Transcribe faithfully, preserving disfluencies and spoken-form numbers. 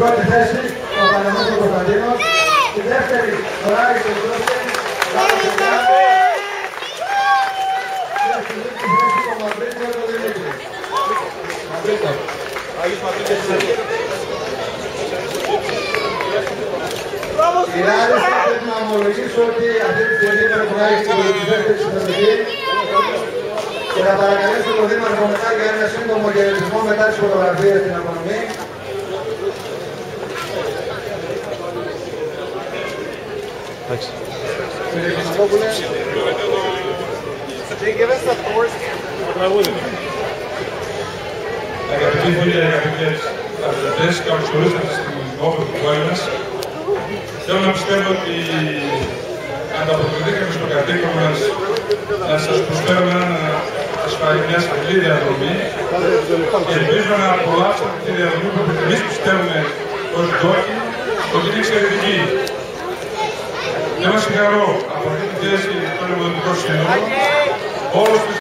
πρώτη θέση ο Παναγιώτης ο Κωνσταντίνος, στη δεύτερη ο Άρης ο Γιώργης, και στη τρίτη θέση ο Μαυρίτης ο Δημήτρης. Μαυρίτης. Άγιος Μαυρίτης. Η Λάρισα πρέπει να ομολογήσω ότι αυτή τη στιγμή πρέπει να έχει τη δεύτερη συμμετοχή και να παρακαλέσω τον Δήμαρχο μετά για ένα σύντομο χαιρετισμό μετά τις φωτογραφίες στην απονομή. Κύριε Κωνσταντόπουλε. Αγαπητοί φίλοι, αγαπητές αθλητές, καλώς ορίσατε στην όπλα του πόλη μας. Θέλω να πιστεύω ότι ανταποκριθήκαμε στο καθήκον μας να σας προσφέρουμε μια ασφαλή διαδρομή και ελπίζω να απολαύσετε τη διαδρομή που εμείς πιστεύουμε ως ντόπιοι ότι είναι εξαιρετική. Θέλω να συγχαρώ από αυτή τη θέση των Δημοτικών Συνόδων όλους τους